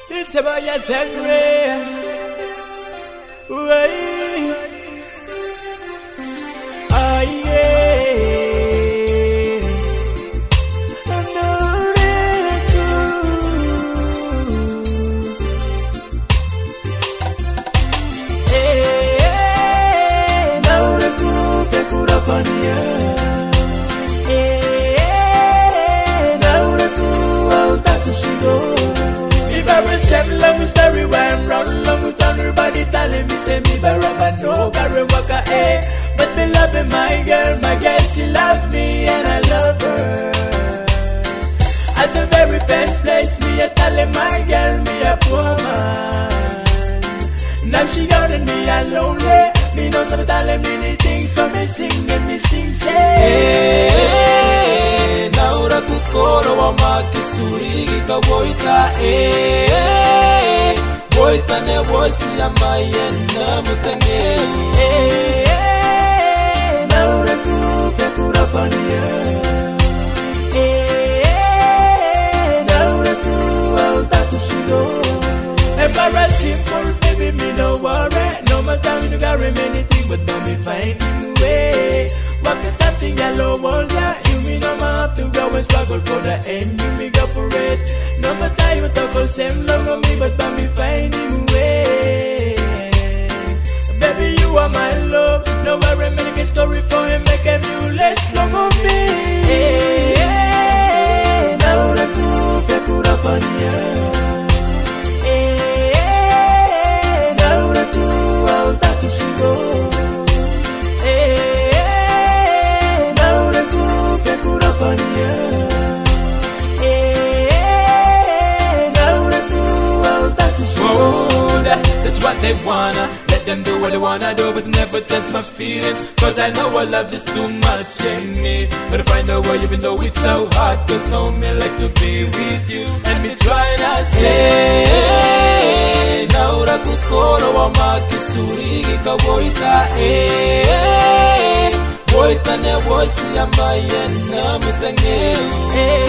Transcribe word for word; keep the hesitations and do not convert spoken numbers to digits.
It's about your sangre. Way. Ah, yeah. Nauruku. Hey, Nauruku, fekura pania. Hey, Nauruku, autakushigo. If I was seven long story where I'm round long with everybody telling me say me baraba no carry waka eh. But me loving my girl, my girl she loves me and I love her. At the very first place me I telling my girl me a poor man. Now she got me alone. Me know some telling me anything so me sing and me sing say hey, Nauruku koro wa makisuri ka boita eh boita ne voice ya mayena mutange eh Nauruku fekura pania eh Nauruku autakushigo Embarra simple baby me no worry no matter you got anything but don't me find him way walk something yellow wall yeah you me no have to go and struggle for the end you me go for it no matter you talk all same long on me but don't me find him way baby you are my love no worry make a story for him make a new less long on me hey, hey, Nauruku fekura pania that's what they wanna. Let them do what they wanna do, but never touch my feelings. Cause I know I love just too much in me. But I find a way even though it's so hard. Cause no me like to be with you. And me trying to say Nauruku koro wa makisuri ka boita eh boita ne voice ya mayena mutange